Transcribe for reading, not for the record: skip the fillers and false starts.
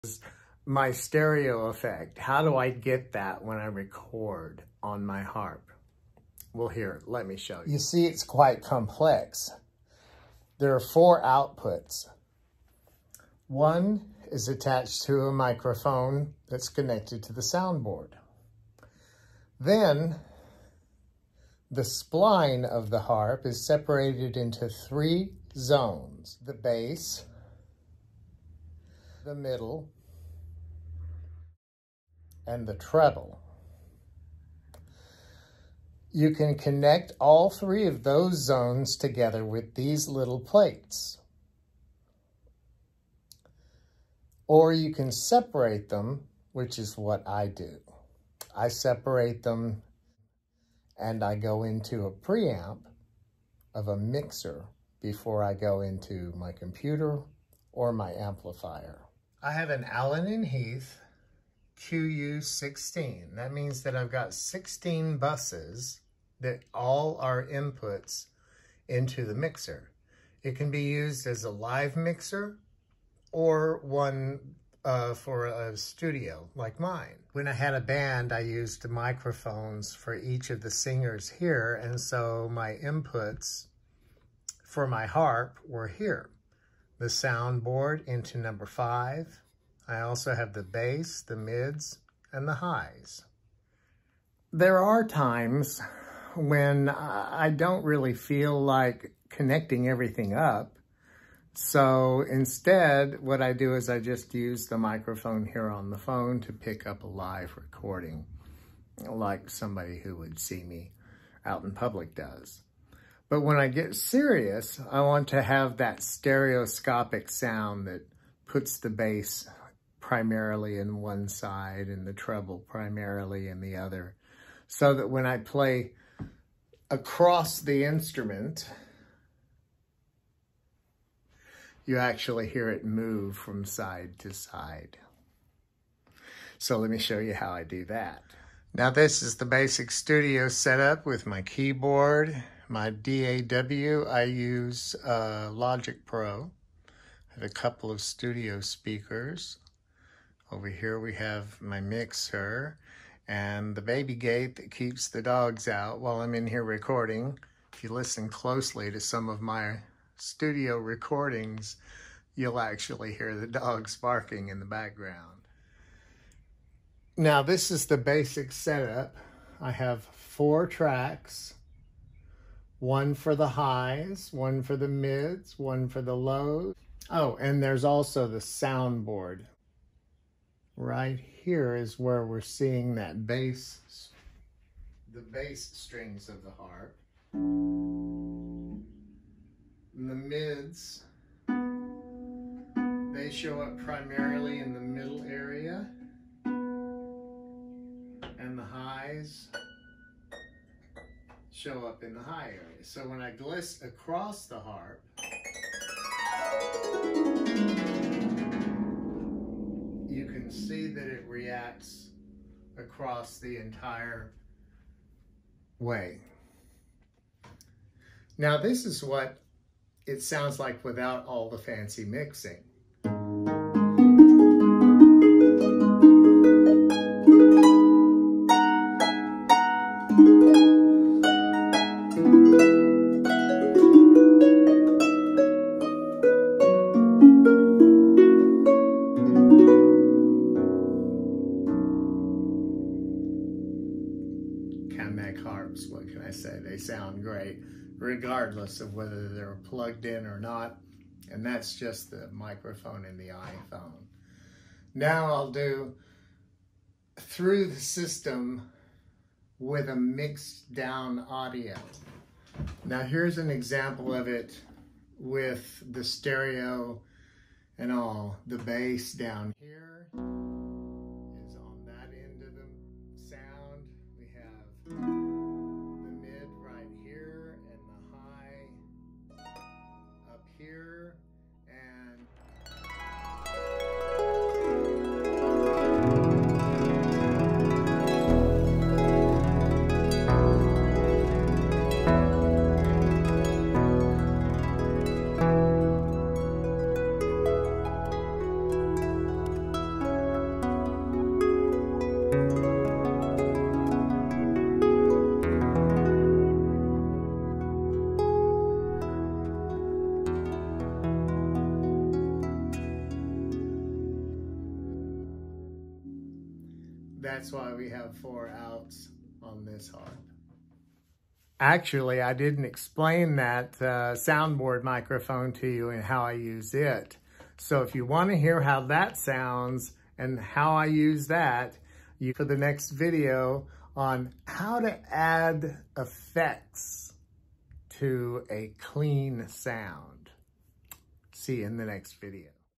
My stereo effect. How do I get that when I record on my harp? Well, here, let me show you. You see, it's quite complex. There are 4 outputs. One is attached to a microphone that's connected to the soundboard. Then, the spline of the harp is separated into 3 zones: the bass, the middle, and the treble. You can connect all 3 of those zones together with these little plates. Or you can separate them, which is what I do. I separate them and I go into a preamp of a mixer before I go into my computer or my amplifier. I have an Allen & Heath QU16. That means that I've got 16 buses that all are inputs into the mixer. It can be used as a live mixer or one for a studio like mine. When I had a band, I used microphones for each of the singers here, and so my inputs for my harp were here. The soundboard into number 5. I also have the bass, the mids, and the highs. There are times when I don't really feel like connecting everything up. So instead, what I do is I just use the microphone here on the phone to pick up a live recording, like somebody who would see me out in public does. But when I get serious, I want to have that stereoscopic sound that puts the bass primarily in one side and the treble primarily in the other, so that when I play across the instrument, you actually hear it move from side to side. So let me show you how I do that. Now this is the basic studio setup with my keyboard, my DAW. I use Logic Pro. I have a couple of studio speakers. Over here we have my mixer and the baby gate that keeps the dogs out while I'm in here recording. If you listen closely to some of my studio recordings, you'll actually hear the dogs barking in the background. Now this is the basic setup. I have 4 tracks, 1 for the highs, 1 for the mids, 1 for the lows. Oh, and there's also the soundboard. Right here is where we're seeing that bass, the bass strings of the harp. And the mids, they show up primarily in the middle area. And the highs show up in the high area. So when I gliss across the harp, you can see that it reacts across the entire way. Now this is what it sounds like without all the fancy mixing. Harps, what can I say? They sound great regardless of whether they're plugged in or not, and that's just the microphone in the iPhone. Now I'll do through the system with a mixed down audio. Now here's an example of it with the stereo and all. The bass down here is on that end of the sound. We have the mid right here and the high up here, and that's why we have 4 outs on this harp. Actually, I didn't explain that soundboard microphone to you and how I use it. So if you want to hear how that sounds and how I use that, for the next video on how to add effects to a clean sound. See you in the next video.